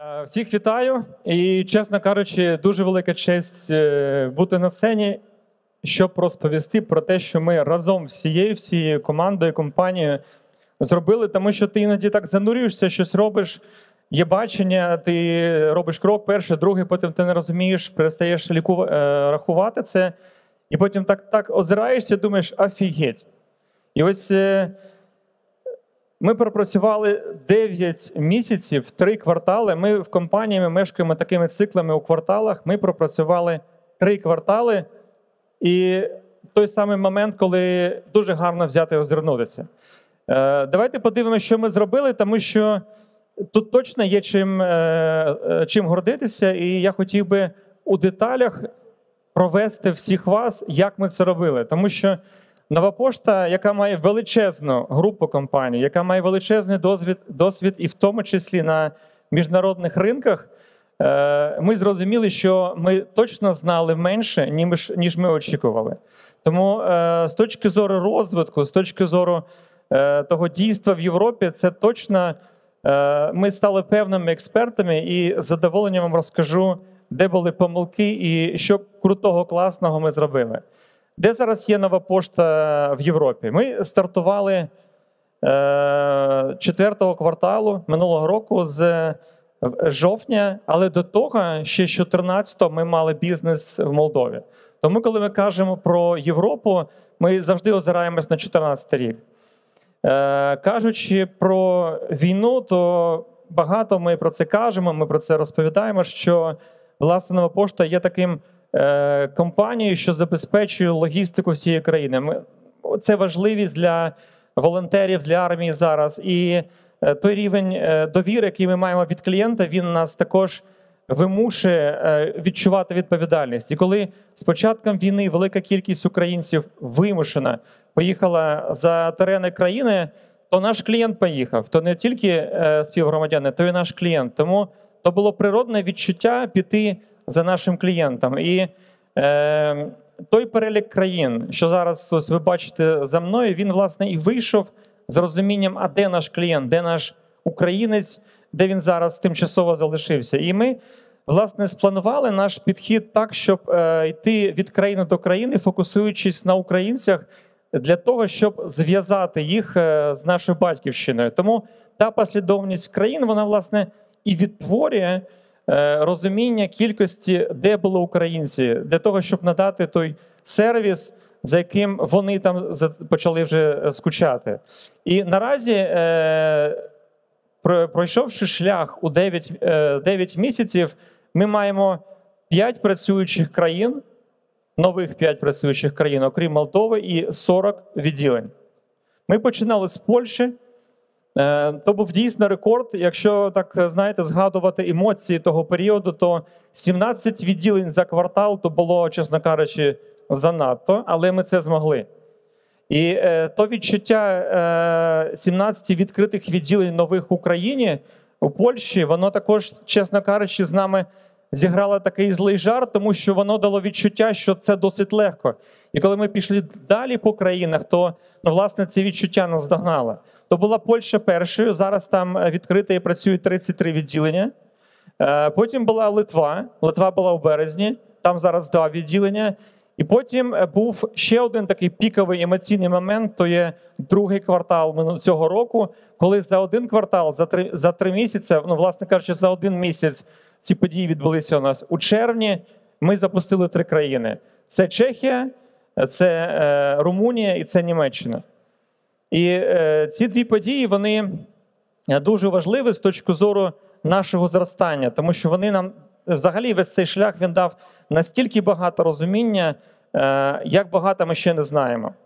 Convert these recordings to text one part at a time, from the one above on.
Всіх вітаю і, чесно кажучи, дуже велика честь бути на сцені, щоб розповісти про те, що ми разом всією командою, компанією зробили, тому що ти іноді так занурюєшся, щось робиш, є бачення, ти робиш крок, перший, другий, потім ти не розумієш, перестаєш рахувати це, і потім так озираєшся, думаєш, офігеть. І ось ми пропрацювали 9 місяців, 3 квартали. Ми в компанії ми мешкаємо такими циклами у кварталах. Ми пропрацювали 3 квартали. І той самий момент, коли дуже гарно взяти і озирнутися. Давайте подивимося, що ми зробили, тому що тут точно є чим гордитися. І я хотів би у деталях провести всіх вас, як ми це робили. Тому що Нова пошта, яка має величезну групу компаній, яка має величезний досвід і в тому числі на міжнародних ринках, ми зрозуміли, що ми точно знали менше, ніж ми очікували. Тому з точки зору розвитку, з точки зору того дійства в Європі, це точно ми стали певними експертами, і з задоволенням вам розкажу, де були помилки і що крутого, класного ми зробили. Де зараз є Нова пошта вЄвропі? Ми стартували 4-го кварталу минулого року з жовтня, але до того, ще з 14-го ми мали бізнес в Молдові. Тому, коли ми кажемо про Європу, ми завжди озираємось на 14-й рік. Кажучи про війну, то багато ми про це кажемо, ми про це розповідаємо, що, власне, Нова пошта є таким компанією, що забезпечує логістику всієї країни. Це важливість для волонтерів, для армії зараз. І той рівень довіри, який ми маємо від клієнта, він нас також вимушує відчувати відповідальність. І коли з початком війни велика кількість українців вимушена поїхала за терени країни, то наш клієнт поїхав. То не тільки співгромадяни, то і наш клієнт. Тому то було природне відчуття піти за нашим клієнтом. І той перелік країн, що зараз ось ви бачите за мною, він, власне, і вийшов з розумінням, а де наш клієнт, де наш українець, де він зараз тимчасово залишився. І ми, власне, спланували наш підхід так, щоб йти від країни до країни, фокусуючись на українцях, для того, щоб зв'язати їх з нашою батьківщиною. Тому та послідовність країн, вона, власне, і відтворює розуміння кількості, де були українці, для того, щоб надати той сервіс, за яким вони там почали вже скучати. І наразі, пройшовши шлях у 9 місяців, ми маємо 5 працюючих країн, нових 5 працюючих країн, окрім Молдови, і 40 відділень. Ми починали з Польщі. То був дійсно рекорд. Якщо, так знаєте, згадувати емоції того періоду, то 17 відділень за квартал, то було, чесно кажучи, занадто, але ми це змогли. І то відчуття 17 відкритих відділень нових в Україні, у Польщі, воно також, чесно кажучи, з нами зіграло такий злий жарт, тому що воно дало відчуття, що це досить легко. І коли ми пішли далі по країнах, то, власне, це відчуття нас догнало. То була Польща першою, зараз там відкрито і працюють 33 відділення. Потім була Литва, Литва була у березні, там зараз 2 відділення. І потім був ще один такий піковий емоційний момент, то є 2-й квартал цього року, коли за 1 квартал, за 3 місяці, власне кажучи, за 1 місяць ці події відбулися у нас. У червні ми запустили 3 країни. Це Чехія, це Румунія і це Німеччина. І ці 2 події, вони дуже важливі з точки зору нашого зростання, тому що вони нам, взагалі, весь цей шлях, він дав настільки багато розуміння, як багато ми ще не знаємо.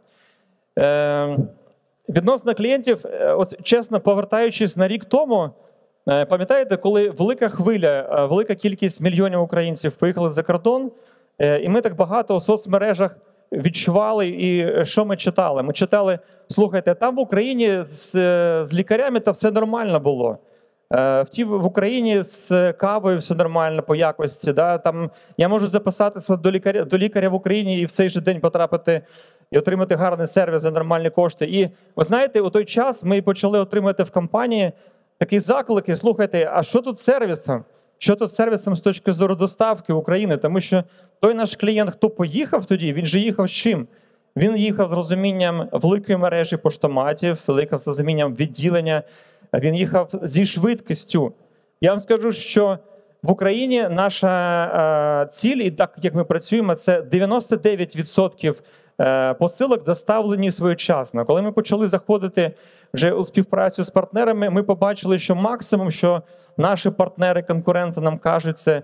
Відносно клієнтів, от, чесно, повертаючись на рік тому, пам'ятаєте, коли велика хвиля, велика кількість мільйонів українців поїхали за кордон, і ми так багато у соцмережах відчували, і що ми читали? Ми читали, слухайте, там в Україні з лікарями та все нормально було. В Україні з кавою все нормально по якості. Да? Там я можу записатися до лікаря в Україні і в цей же день потрапити і отримати гарний сервіс за нормальні кошти. І ви знаєте, у той час ми почали отримати в компанії такий заклик, і слухайте, а що тут з сервісом? Що тут з сервісом з точки зору доставки України? Тому що той наш клієнт, хто поїхав тоді, він же їхав з чим? Він їхав з розумінням великої мережі поштоматів, їхав з розумінням відділення, він їхав зі швидкістю. Я вам скажу, що в Україні наша ціль, і так як ми працюємо, це 99% посилок доставлені своєчасно. Коли ми почали заходити вже у співпрацю з партнерами, ми побачили, що максимум, що наші партнери-конкуренти нам кажуть, це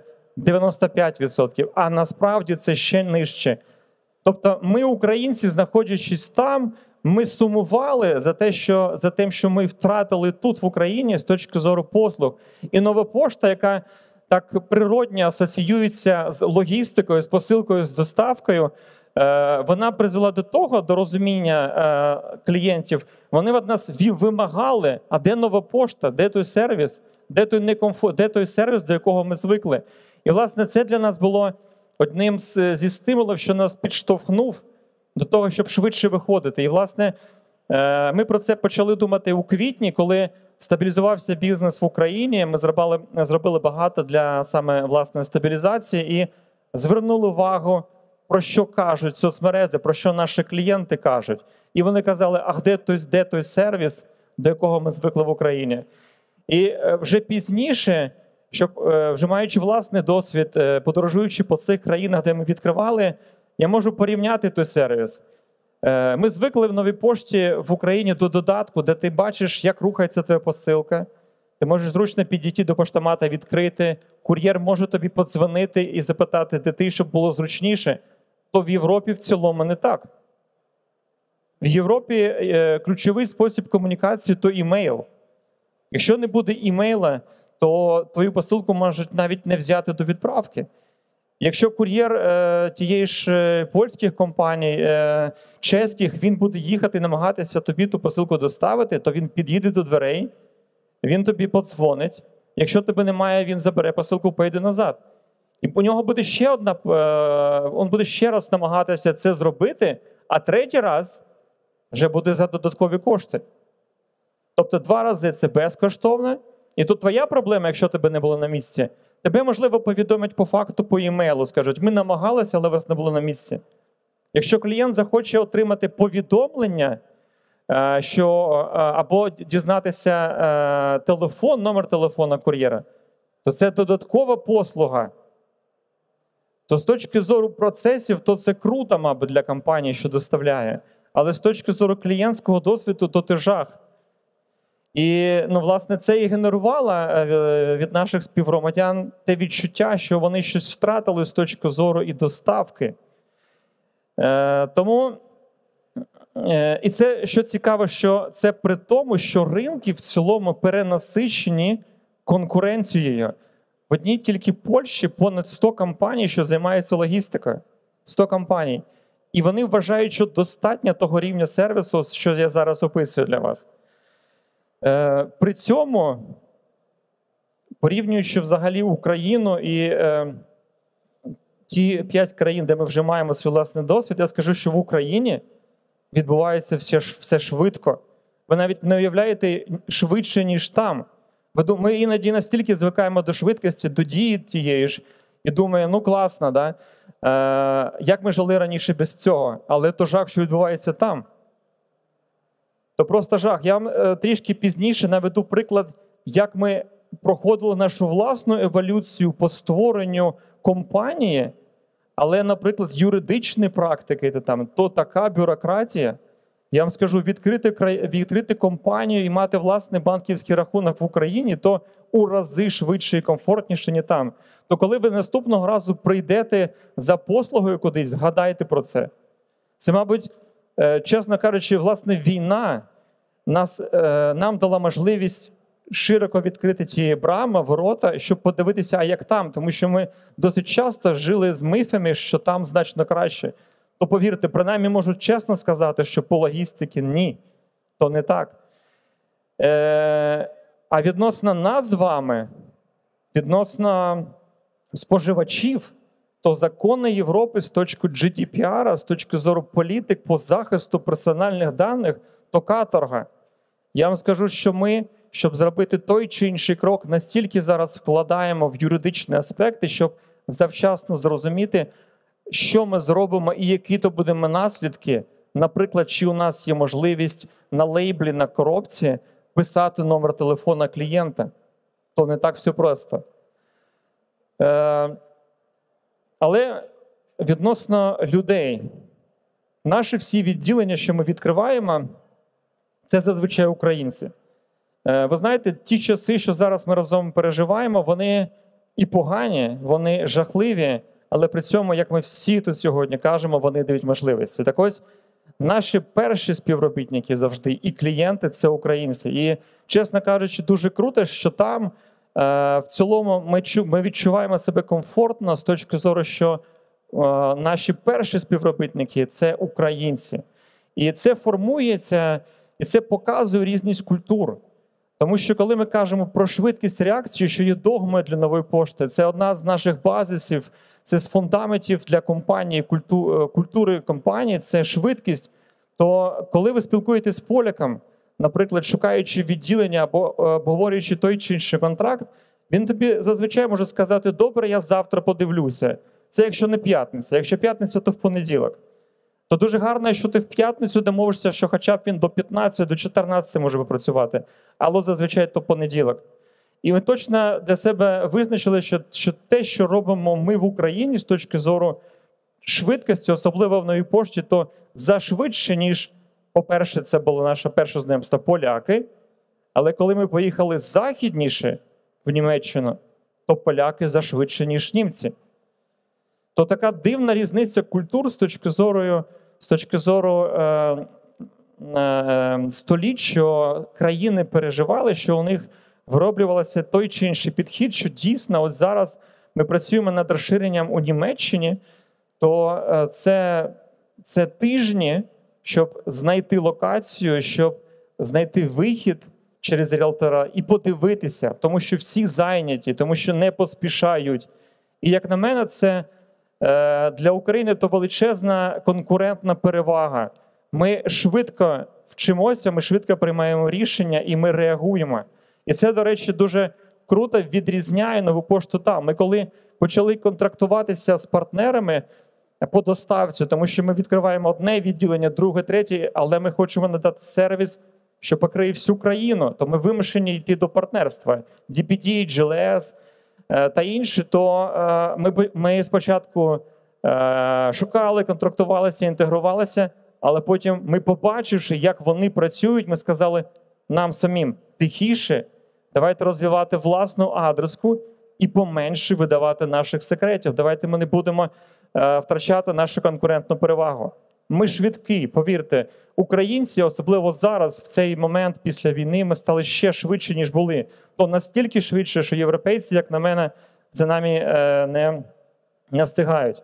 95%, а насправді це ще нижче. Тобто ми, українці, знаходячись там, ми сумували за тим, що ми втратили тут, в Україні, з точки зору послуг. І Нова пошта, яка так природньо асоціюється з логістикою, з посилкою, з доставкою, вона призвела до того, до розуміння клієнтів. Вони від нас вимагали, а де Нова пошта, де той сервіс, де той сервіс, до якого ми звикли. І, власне, це для нас було одним зі стимулів, що нас підштовхнув до того, щоб швидше виходити. І, власне, ми про це почали думати у квітні, коли стабілізувався бізнес в Україні. Ми зробили багато для саме, власне, стабілізації і звернули увагу, про що кажуть соцмережі, про що наші клієнти кажуть. І вони казали, а де той сервіс, до якого ми звикли в Україні. І вже пізніше, вже маючи власний досвід, подорожуючи по цих країнах, де ми відкривали, я можу порівняти той сервіс. Ми звикли в Новій пошті в Україні до додатку, де ти бачиш, як рухається твоя посилка. Ти можеш зручно підійти до поштомата, відкрити. Кур'єр може тобі подзвонити і запитати, де ти, щоб було зручніше. То в Європі в цілому не так. В Європі ключовий спосіб комунікації – то імейл. Якщо не буде імейла, то твою посилку можуть навіть не взяти до відправки. Якщо кур'єр тієї ж польських компаній, чеських, він буде їхати, намагатися тобі ту посилку доставити, то він під'їде до дверей, він тобі подзвонить. Якщо тебе немає, він забере посилку, поїде назад. І у нього буде він буде ще раз намагатися це зробити, а третій раз вже буде за додаткові кошти. Тобто 2 рази це безкоштовно. І тут твоя проблема, якщо тебе не було на місці. Тебе, можливо, повідомлять по факту по емейлу, скажуть, ми намагалися, але вас не було на місці. Якщо клієнт захоче отримати повідомлення, або дізнатися номер телефона кур'єра, то це додаткова послуга. То з точки зору процесів, то це круто, мабуть, для компанії, що доставляє. Але з точки зору клієнтського досвіду, то це жах. І, власне, це і генерувало від наших співгромадян те відчуття, що вони щось втратили з точки зору і доставки. І це, що цікаво, що це при тому, що ринки в цілому перенасичені конкуренцією. В одній тільки Польщі понад 100 компаній, що займаються логістикою. 100 компаній. І вони вважають, що достатньо того рівня сервісу, що я зараз описую для вас. При цьому, порівнюючи взагалі Україну і ті 5 країн, де ми вже маємо свій власний досвід, я скажу, що в Україні відбувається все швидко. Ви навіть не уявляєте швидше, ніж там. Ми іноді настільки звикаємо до швидкості, до дії тієї ж, і думаємо, класно, да? Як ми жили раніше без цього, але то жах, що відбувається там. То просто жах. Я вам трішки пізніше наведу приклад, як ми проходили нашу власну еволюцію по створенню компанії, але, наприклад, юридичні практики, то така бюрократія. Я вам скажу, відкрити компанію і мати власний банківський рахунок в Україні, то у рази швидше і комфортніше, ніж там. То коли ви наступного разу прийдете за послугою кудись, згадайте про це. Це, мабуть, чесно кажучи, власне, війна нам дала можливість широко відкрити ці брами, ворота, щоб подивитися, а як там. Тому що ми досить часто жили з міфами, що там значно краще. То повірте, принаймні можу чесно сказати, що по логістиці ні, то не так. А відносно нас з вами, відносно споживачів, то закони Європи з точки GDPR, з точки зору політик по захисту персональних даних, то каторга. Я вам скажу, що ми щоб зробити той чи інший крок, настільки зараз вкладаємо в юридичні аспекти, щоб завчасно зрозуміти, що ми зробимо і які то будемо наслідки. Наприклад, чи у нас є можливість на лейблі, на коробці писати номер телефона клієнта. То не так все просто. Але відносно людей, наші всі відділення, що ми відкриваємо, це зазвичай українці. Ви знаєте, ті часи, що зараз ми разом переживаємо, вони і погані, вони жахливі, але при цьому, як ми всі тут сьогодні кажемо, вони дають можливості. Так ось, наші перші співробітники завжди і клієнти – це українці. І, чесно кажучи, дуже круто, що там в цілому ми відчуваємо себе комфортно з точки зору, що наші перші співробітники – це українці. І це формується, і це показує різність культур. Тому що коли ми кажемо про швидкість реакції, що є догмою для Нової пошти, це одна з наших базисів, це з фундаментів для компанії, культури компанії, це швидкість. То коли ви спілкуєтесь з поляком, наприклад, шукаючи відділення або обговорюючи той чи інший контракт, він тобі зазвичай може сказати: добре, я завтра подивлюся. Це якщо не п'ятниця. Якщо п'ятниця, то в понеділок. То дуже гарно, що ти в п'ятницю домовишся, що хоча б він до 15, до 14 може попрацювати, але зазвичай то понеділок. І ми точно для себе визначили, що те, що робимо ми в Україні з точки зору швидкості, особливо в Новій пошті, то зашвидше, ніж, по-перше, це було наше перше знайомство поляки, але коли ми поїхали західніше в Німеччину, то поляки зашвидше, ніж німці. То така дивна різниця культур з точки зору століть, що країни переживали, що у них вироблювався той чи інший підхід, що дійсно от зараз ми працюємо над розширенням у Німеччині, то це тижні, щоб знайти локацію, щоб знайти вихід через ріелтора і подивитися, тому що всі зайняті, тому що не поспішають. І як на мене, це для України то величезна конкурентна перевага. Ми швидко вчимося, ми швидко приймаємо рішення і ми реагуємо. І це, до речі, дуже круто відрізняє Нову пошту там. Ми коли почали контрактуватися з партнерами по доставці, тому що ми відкриваємо одне відділення, друге, третє, але ми хочемо надати сервіс, що покриє всю країну, то ми вимушені йти до партнерства. DPD, GLS та інші, то ми спочатку шукали, контрактувалися, інтегрувалися, але потім ми, побачивши, як вони працюють, ми сказали нам самим: тихіше, давайте розвивати власну адреску і поменше видавати наших секретів. Давайте ми не будемо втрачати нашу конкурентну перевагу. Ми швидкі, повірте. Українці, особливо зараз, в цей момент після війни, ми стали ще швидше, ніж були. То настільки швидше, що європейці, як на мене, за нами не встигають.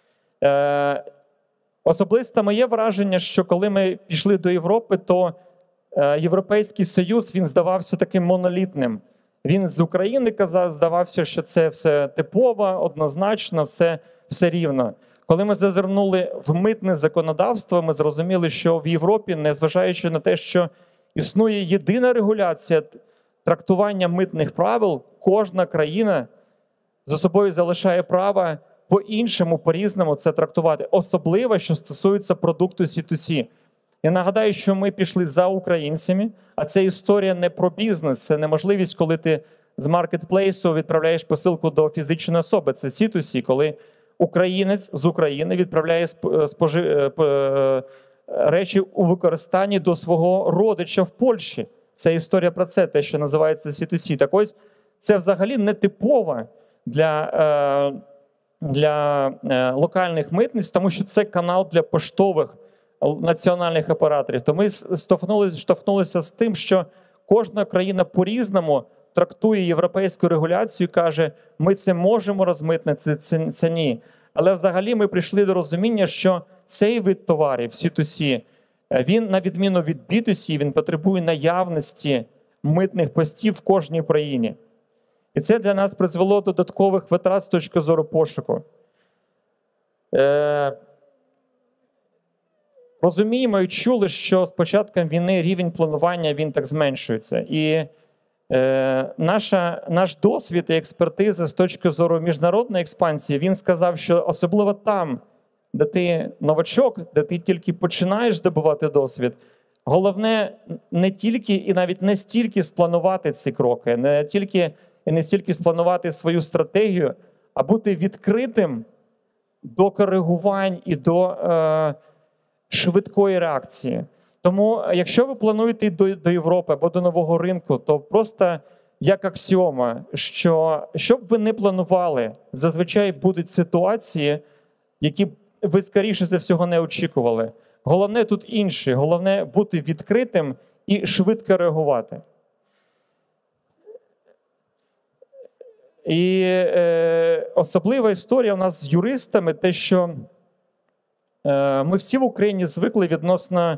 Особисто моє враження, що коли ми пішли до Європи, то Європейський Союз, він здавався таким монолітним. Він з України здавався, що це все типово, однозначно, все рівно. Коли ми зазирнули в митне законодавство, ми зрозуміли, що в Європі, незважаючи на те, що існує єдина регуляція трактування митних правил, кожна країна за собою залишає право по-іншому, по-різному це трактувати. Особливо, що стосується продукту C2C. Я нагадаю, що ми пішли за українцями, а це історія не про бізнес, це неможливість, коли ти з маркетплейсу відправляєш посилку до фізичної особи. Це C2C, коли українець з України відправляє речі у використанні до свого родича в Польщі. Це історія про це, те, що називається C2C. Так ось, це взагалі не типово для локальних митниць, тому що це канал для поштових національних операторів. То ми штовхнулися з тим, що кожна країна по-різному трактує європейську регуляцію і каже: ми це можемо розмитнити, це ні. Але взагалі ми прийшли до розуміння, що цей вид товарів, C2C, він, на відміну від B2C, він потребує наявності митних постів в кожній країні. І це для нас призвело до додаткових витрат з точки зору пошуку. Розуміємо і чули, що з початком війни рівень планування він так зменшується. І Наш досвід і експертиза з точки зору міжнародної експансії, він сказав, що особливо там, де ти новачок, де ти тільки починаєш здобувати досвід, головне не тільки і навіть не стільки спланувати ці кроки, не стільки спланувати свою стратегію, а бути відкритим до коригувань і до швидкої реакції. Тому, якщо ви плануєте йти до Європи або до нового ринку, то просто як аксіома, що б ви не планували, зазвичай будуть ситуації, які ви, скоріше за всього, не очікували. Головне тут інше. Головне бути відкритим і швидко реагувати. І особлива історія у нас з юристами, те, що ми всі в Україні звикли відносно,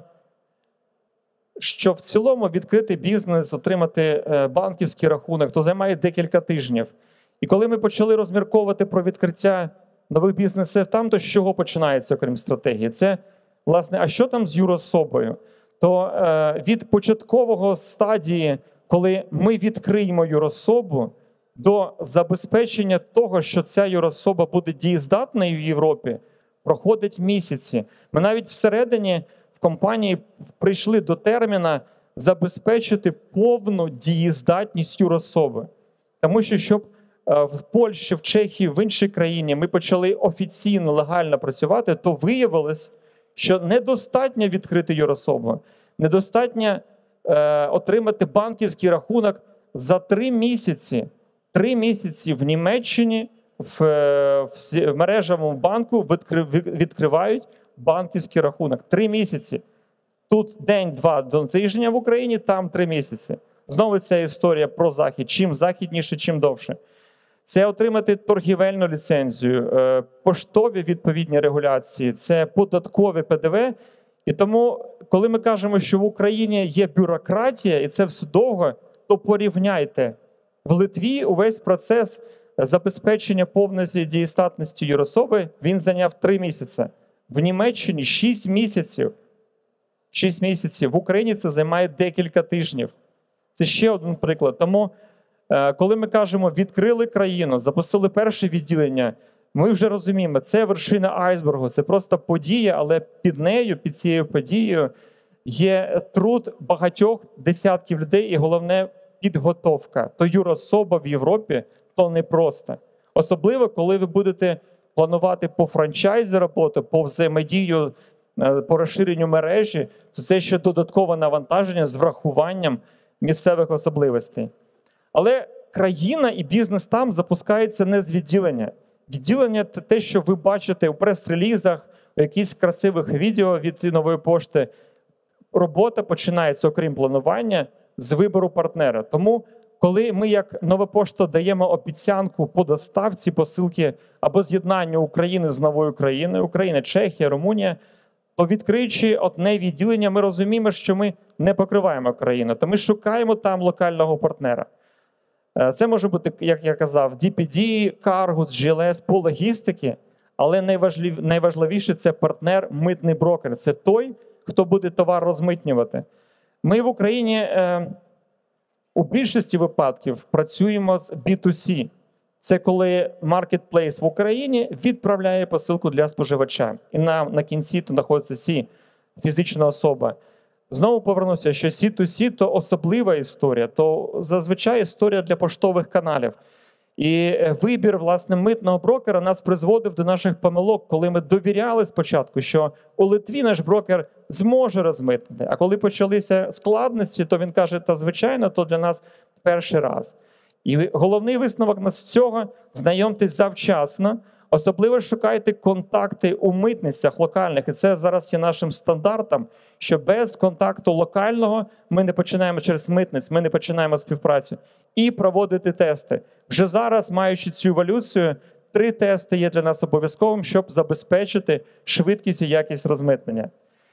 що в цілому відкрити бізнес, отримати банківський рахунок, то займає декілька тижнів. І коли ми почали розмірковувати про відкриття нових бізнесів там, то з чого починається, окрім стратегії? Це, власне, а що там з юрособою? То від початкового стадії, коли ми відкриємо юрособу, до забезпечення того, що ця юрособа буде дієздатною в Європі, проходить місяці. Ми навіть всередині в компанії прийшли до терміна забезпечити повну дієздатність юрособи. Тому що, щоб в Польщі, в Чехії, в іншій країні ми почали офіційно, легально працювати, то виявилось, що недостатньо відкрити юрособу, недостатньо отримати банківський рахунок за 3 місяці. 3 місяці в Німеччині в мережевому банку відкривають банківський рахунок. 3 місяці. Тут день-два до тижня в Україні, там 3 місяці. Знову ця історія про Захід. Чим західніше, чим довше. Це отримати торгівельну ліцензію, поштові відповідні регуляції, це податкові ПДВ. І тому, коли ми кажемо, що в Україні є бюрократія, і це все довго, то порівняйте. В Литві увесь процес забезпечення повної дієздатності юрособи, він зайняв 3 місяці. В Німеччині 6 місяців. 6 місяців. В Україні це займає декілька тижнів. Це ще один приклад. Тому, коли ми кажемо, відкрили країну, запустили перше відділення, ми вже розуміємо, це вершина айсбергу, це просто подія, але під нею, під цією подією є труд багатьох десятків людей і, головне, підготовка. То юрособа в Європі, то непросто. Особливо, коли ви будете планувати по франчайзі роботу, по взаємодію, по розширенню мережі, то це ще додаткове навантаження з врахуванням місцевих особливостей. Але країна і бізнес там запускається не з відділення. Відділення – це те, що ви бачите у прес-релізах, у якихось красивих відео від Нової пошти. Робота починається, окрім планування, з вибору партнера. Тому, коли ми, як Нова пошта, даємо обіцянку по доставці посилки або з'єднанню України з новою країною, Україна, Чехія, Румунія, то відкриючи одне відділення, ми розуміємо, що ми не покриваємо країну, то ми шукаємо там локального партнера. Це може бути, як я казав, DPD, Cargus, GLS по логістики, але найважливіше – це партнер, митний брокер. Це той, хто буде товар розмитнювати. Ми в Україні у більшості випадків працюємо з B2C. Це коли маркетплейс в Україні відправляє посилку для споживача. І на кінці то знаходиться C, фізична особа. Знову повернуся, що C2C – то особлива історія, то зазвичай історія для поштових каналів. І вибір, власне, митного брокера нас призводив до наших помилок, коли ми довіряли спочатку, що у Литві наш брокер зможе розмитнити. А коли почалися складності, то він каже, та звичайно, то для нас перший раз. І головний висновок з цього – знайомтесь завчасно, особливо шукайте контакти у митницях локальних. І це зараз є нашим стандартом, що без контакту локального ми не починаємо через митниць, ми не починаємо співпрацю. І проводити тести. Вже зараз, маючи цю еволюцію, 3 тести є для нас обов'язковим, щоб забезпечити швидкість і якість розмитнення.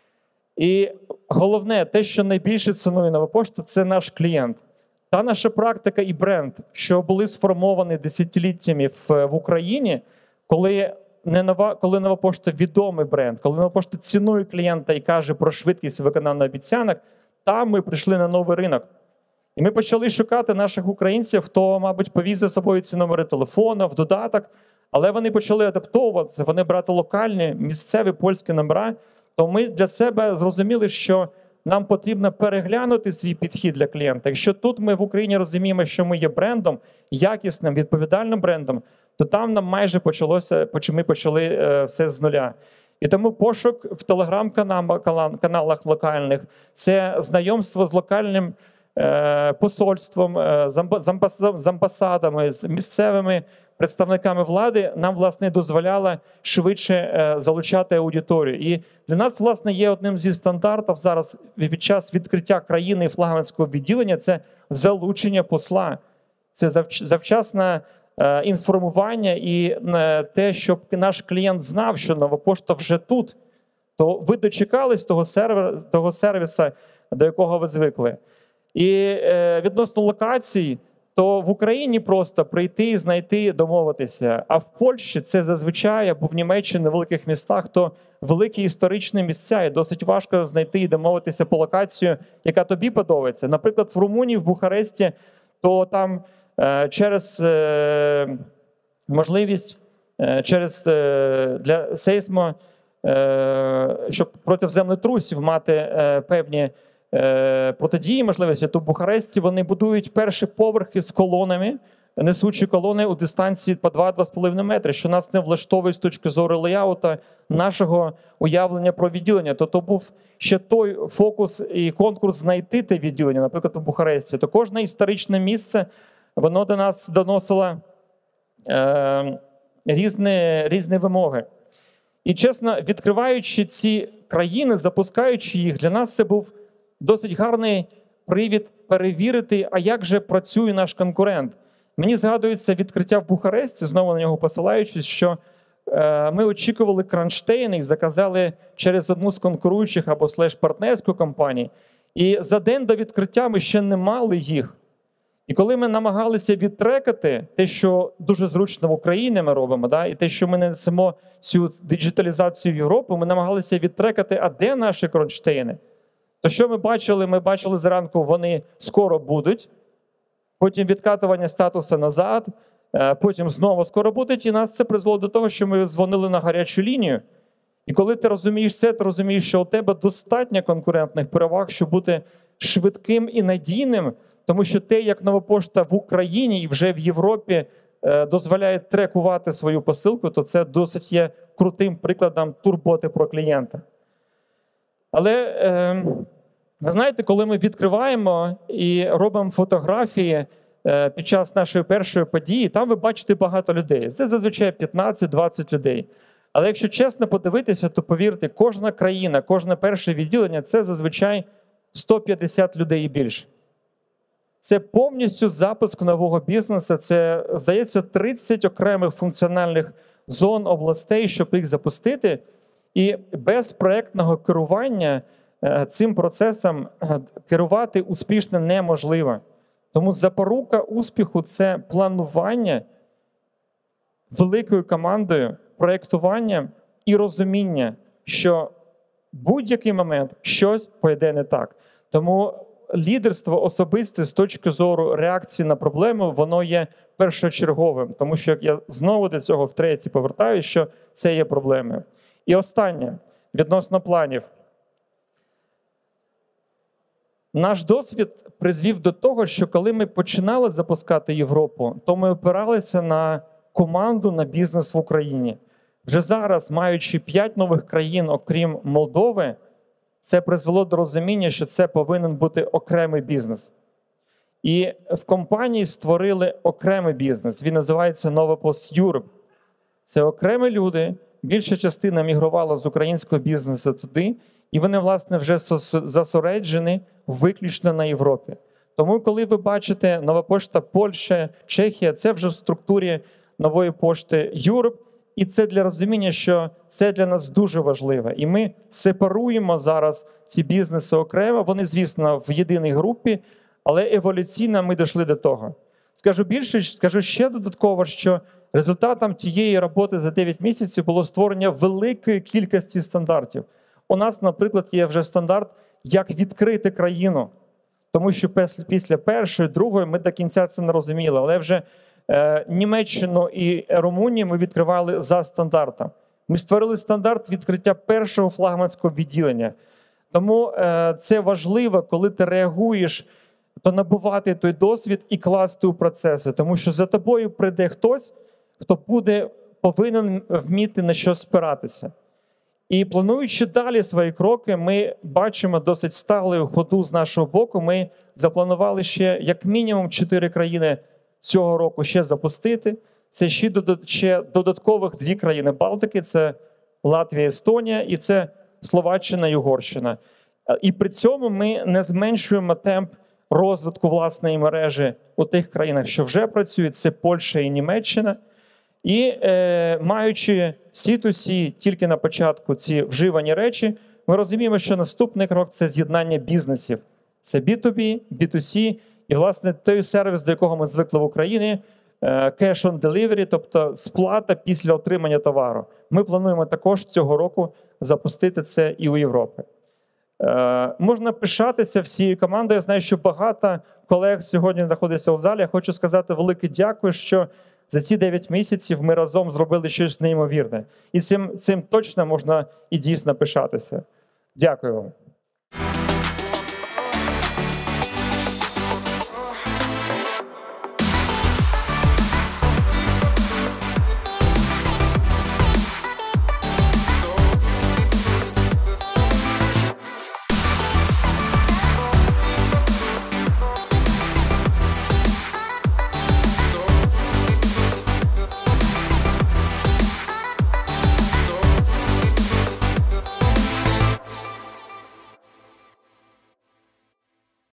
І головне, те, що найбільше цінує Нова пошта, це наш клієнт. Та наша практика і бренд, що були сформовані десятиліттями в Україні, коли Нова пошта відомий бренд, коли Нова пошта цінує клієнта і каже про швидкість виконання обіцянок, там ми прийшли на новий ринок. І ми почали шукати наших українців, хто, мабуть, повіз за собою ці номери телефону, в додаток, але вони почали адаптовуватися, вони брати локальні, місцеві польські номера. То ми для себе зрозуміли, що нам потрібно переглянути свій підхід для клієнта. Якщо тут ми в Україні розуміємо, що ми є брендом, якісним, відповідальним брендом, то там нам майже ми почали все з нуля. І тому пошук в телеграм-каналах локальних, це знайомство з локальним посольством, з амбасадами, з місцевими представниками влади нам, власне, дозволяло швидше залучати аудиторію. І для нас, власне, є одним зі стандартів зараз під час відкриття країни і флагманського відділення – це залучення посла. Це завчасне інформування і те, щоб наш клієнт знав, що Нова Пошта вже тут. То ви дочекались того сервісу, до якого ви звикли. І відносно локацій, то в Україні просто прийти, знайти, домовитися. А в Польщі це зазвичай, або в Німеччині, в великих містах, то великі історичні місця, і досить важко знайти і домовитися по локацію, яка тобі подобається. Наприклад, в Румунії, в Бухаресті, то там через можливість, для сейсмо, щоб проти землетрусів мати певні протидії можливості, то в Бухаресті вони будують перші поверхи з колонами, несучі колони у дистанції по 2-2,5 метри, що нас не влаштовує з точки зору леяута нашого уявлення про відділення. То був ще той фокус і конкурс знайти те відділення, наприклад, у Бухаресті. То кожне історичне місце, воно до нас доносило різні вимоги. І, чесно, відкриваючи ці країни, запускаючи їх, для нас це був досить гарний привід перевірити, а як же працює наш конкурент. Мені згадується відкриття в Бухаресті, знову на нього посилаючись, що ми очікували кронштейни і заказали через одну з конкуруючих або /партнерську компанію. І за день до відкриття ми ще не мали їх. І коли ми намагалися відтрекати те, що дуже зручно в Україні ми робимо, і те, що ми несемо цю диджиталізацію в Європу, ми намагалися відтрекати, а де наші кронштейни? То що ми бачили? Ми бачили зранку, вони скоро будуть, потім відкатування статусу назад, потім знову скоро будуть, і нас це призвело до того, що ми дзвонили на гарячу лінію. І коли ти розумієш це, ти розумієш, що у тебе достатньо конкурентних переваг, щоб бути швидким і надійним, тому що те, як Нова Пошта в Україні і вже в Європі дозволяє трекувати свою посилку, то це досить є крутим прикладом турботи про клієнта. Але, ви знаєте, коли ми відкриваємо і робимо фотографії під час нашої першої події, там ви бачите багато людей. Це зазвичай 15-20 людей. Але якщо чесно подивитися, то повірте, кожна країна, кожне перше відділення – це зазвичай 150 людей і більше. Це повністю запуск нового бізнесу, це, здається, 30 окремих функціональних зон, областей, щоб їх запустити. І без проєктного керування цим процесом керувати успішно неможливо. Тому запорука успіху – це планування великою командою, проєктування і розуміння, що в будь-який момент щось пойде не так. Тому лідерство особисте з точки зору реакції на проблему, воно є першочерговим. Тому що я знову до цього втретє повертаюся, що це є проблемою. І останнє, відносно планів. Наш досвід призвів до того, що коли ми починали запускати Європу, то ми опиралися на команду, на бізнес в Україні. Вже зараз, маючи 5 нових країн, окрім Молдови, це призвело до розуміння, що це повинен бути окремий бізнес. І в компанії створили окремий бізнес. Він називається Nova Post Europe. Це окремі люди, більша частина мігрувала з українського бізнесу туди, і вони, власне, вже зосереджені виключно на Європі. Тому, коли ви бачите Нова Пошта Польща, Чехія, це вже в структурі Нової Пошти Europe, і це для розуміння, що це для нас дуже важливо. І ми сепаруємо зараз ці бізнеси окремо, вони, звісно, в єдиній групі, але еволюційно ми дійшли до того. Скажу більше, скажу ще додатково, що результатом тієї роботи за 9 місяців було створення великої кількості стандартів. У нас, наприклад, є вже стандарт, як відкрити країну. Тому що після першої, другої ми до кінця це не розуміли. Але вже Німеччину і Румунію ми відкривали за стандартом. Ми створили стандарт відкриття першого флагманського відділення. Тому це важливо, коли ти реагуєш, то набувати той досвід і класти у процеси. Тому що за тобою прийде хтось, хто повинен вміти на що спиратися. І плануючи далі свої кроки, ми бачимо досить сталу ходу з нашого боку. Ми запланували ще як мінімум 4 країни цього року ще запустити. Це ще додаткових 2 країни Балтики, це Латвія, Естонія і це Словаччина і Угорщина. І при цьому ми не зменшуємо темп розвитку власної мережі у тих країнах, що вже працюють, це Польща і Німеччина. І маючи C2C тільки на початку ці вживані речі, ми розуміємо, що наступний крок – це з'єднання бізнесів. Це B2B, B2C і, власне, той сервіс, до якого ми звикли в Україні – cash on delivery, тобто сплата після отримання товару. Ми плануємо також цього року запустити це і у Європі. Можна пишатися всією командою. Я знаю, що багато колег сьогодні знаходяться у залі. Я хочу сказати велике дякую, що за ці 9 місяців ми разом зробили щось неймовірне. І цим точно можна і дійсно пишатися. Дякую вам.